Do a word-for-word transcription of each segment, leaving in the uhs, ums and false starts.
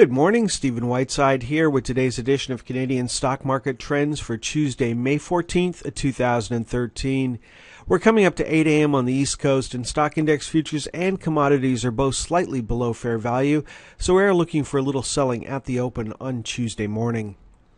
Good morning, Stephen Whiteside here with today's edition of Canadian Stock Market Trends for Tuesday, May fourteenth, two thousand thirteen. We're coming up to eight a m on the East Coast, and stock index futures and commodities are both slightly below fair value, so we're looking for a little selling at the open on Tuesday morning.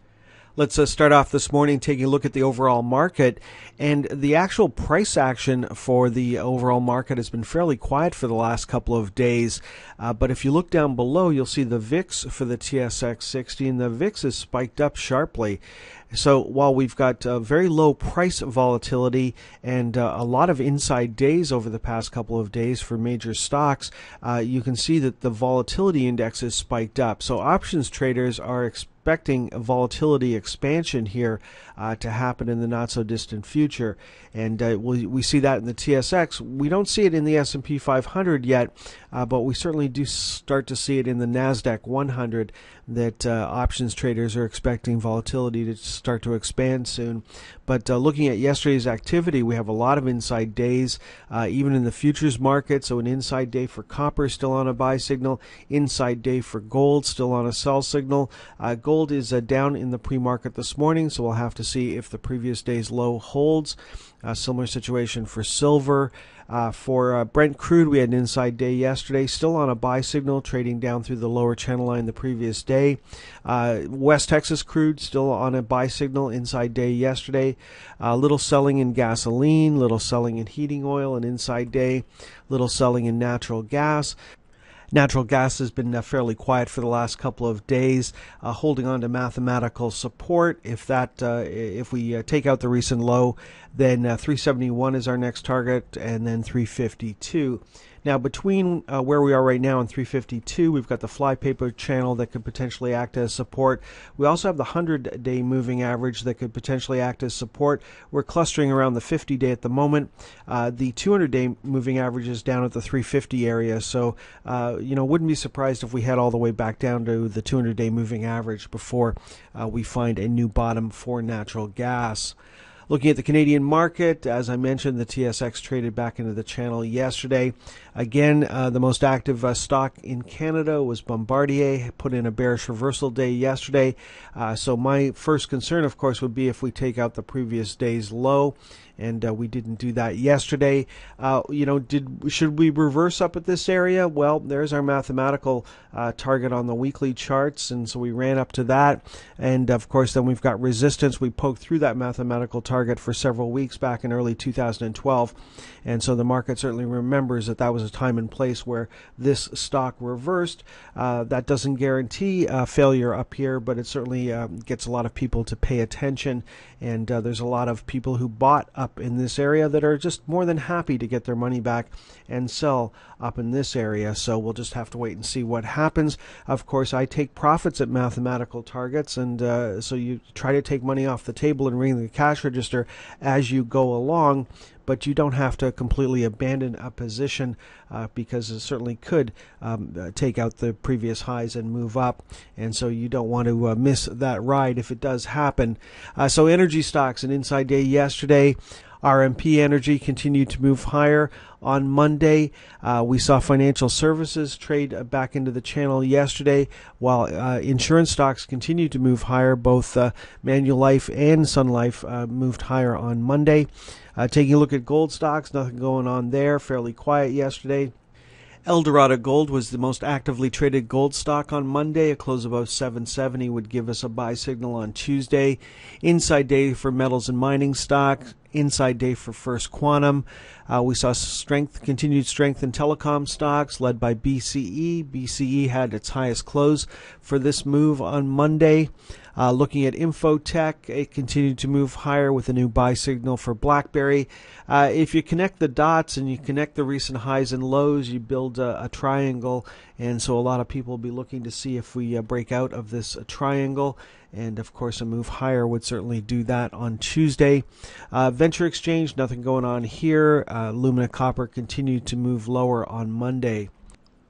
Let's uh, start off this morning taking a look at the overall market, and the actual price action for the overall market has been fairly quiet for the last couple of days. Uh, but if you look down below, you'll see the V I X for the T S X sixty, and the V I X has spiked up sharply. So while we've got uh, very low price volatility and uh, a lot of inside days over the past couple of days for major stocks, uh, you can see that the volatility index has spiked up. So options traders are expecting a volatility expansion here uh, to happen in the not so distant future, and uh, we, we see that in the T S X. We don't see it in the S and P five hundred yet, uh, but we certainly do start to see it in the NASDAQ one hundred, that uh, options traders are expecting volatility to start to expand soon. But uh, looking at yesterday's activity, we have a lot of inside days, uh, even in the futures market. So an inside day for copper, still on a buy signal. Inside day for gold, still on a sell signal. Uh, gold is uh, down in the pre-market this morning, so we'll have to see if the previous day's low holds. A similar situation for silver. Uh, for uh, Brent crude, we had an inside day yesterday, still on a buy signal, trading down through the lower channel line the previous day. Uh, West Texas crude still on a buy signal, inside day yesterday. A uh, little selling in gasoline, little selling in heating oil, an inside day, little selling in natural gas. Natural gas has been uh, fairly quiet for the last couple of days, uh, holding on to mathematical support. If that, uh, if we uh, take out the recent low, then uh, three seventy-one is our next target, and then three fifty-two. Now, between uh, where we are right now and three fifty-two, we've got the flypaper channel that could potentially act as support. We also have the one hundred day moving average that could potentially act as support. We're clustering around the fifty day at the moment. Uh, the two hundred day moving average is down at the three fifty area, so uh, you know, wouldn't be surprised if we head all the way back down to the two hundred day moving average before uh, we find a new bottom for natural gas. Looking at the Canadian market, as I mentioned, the T S X traded back into the channel yesterday. Again, uh, the most active uh, stock in Canada was Bombardier, put in a bearish reversal day yesterday. Uh, so my first concern, of course, would be if we take out the previous day's low, and uh, we didn't do that yesterday. Uh, you know, did should we reverse up at this area? Well, there's our mathematical uh, target on the weekly charts, and so we ran up to that. And of course, then we've got resistance. We poked through that mathematical target for several weeks back in early two thousand twelve, and so the market certainly remembers that that was a time and place where this stock reversed. Uh, that doesn't guarantee uh, failure up here, but it certainly uh, gets a lot of people to pay attention, and uh, there's a lot of people who bought up in this area that are just more than happy to get their money back and sell up in this area. So we'll just have to wait and see what happens. Of course, I take profits at mathematical targets, and uh, so you try to take money off the table and ring the cash register as you go along, but you don't have to completely abandon a position uh, because it certainly could um, uh, take out the previous highs and move up, and so you don't want to uh, miss that ride if it does happen. Uh, so energy stocks, an inside day yesterday. R M P Energy continued to move higher on Monday. Uh, we saw financial services trade uh, back into the channel yesterday, while uh, insurance stocks continued to move higher. Both uh, Manulife and Sun Life uh, moved higher on Monday. Uh, taking a look at gold stocks, nothing going on there. Fairly quiet yesterday. Eldorado Gold was the most actively traded gold stock on Monday. A close above seven seventy would give us a buy signal on Tuesday. Inside day for metals and mining stocks. Inside day for First Quantum. Uh, we saw strength, continued strength in telecom stocks led by B C E. B C E had its highest close for this move on Monday. Uh, looking at Infotech, it continued to move higher with a new buy signal for BlackBerry. Uh, if you connect the dots and you connect the recent highs and lows, you build a, a triangle, and so a lot of people will be looking to see if we uh, break out of this uh, triangle. And of course, a move higher would certainly do that on Tuesday. Uh, Venture Exchange, nothing going on here. Uh, Lumina Copper continued to move lower on Monday.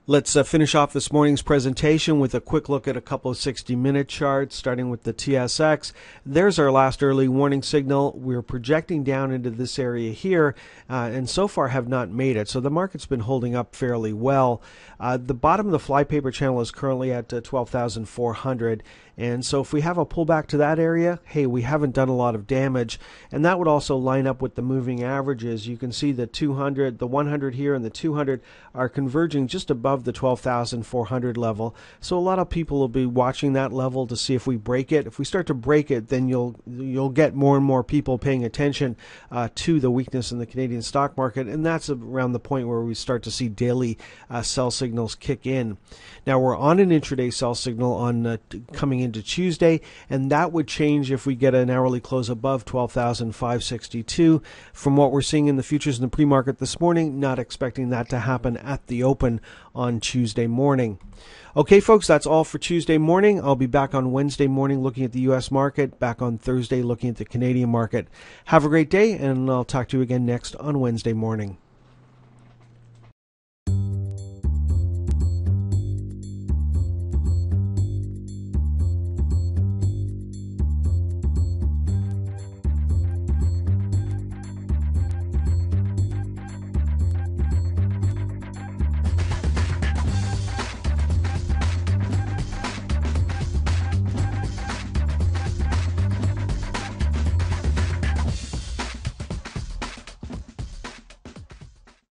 Let's uh, finish off this morning's presentation with a quick look at a couple of sixty minute charts, starting with the T S X. There's our last early warning signal. We're projecting down into this area here, uh, and so far have not made it. So the market's been holding up fairly well. Uh, the bottom of the flypaper channel is currently at uh, twelve thousand four hundred. And so if we have a pullback to that area, hey, we haven't done a lot of damage. And that would also line up with the moving averages. You can see the two hundred, the one hundred here, and the two hundred are converging just above the twelve thousand four hundred level. So a lot of people will be watching that level to see if we break it. If we start to break it, then you'll you'll get more and more people paying attention uh, to the weakness in the Canadian stock market. And that's around the point where we start to see daily uh, sell signals kick in. Now we're on an intraday sell signal on uh, coming into Tuesday, and that would change if we get an hourly close above twelve thousand five hundred sixty-two. From what we're seeing in the futures in the pre-market this morning, not expecting that to happen at the open on Tuesday morning. Okay, folks, that's all for Tuesday morning. I'll be back on Wednesday morning looking at the U S market, back on Thursday looking at the Canadian market. Have a great day, and I'll talk to you again next on Wednesday morning.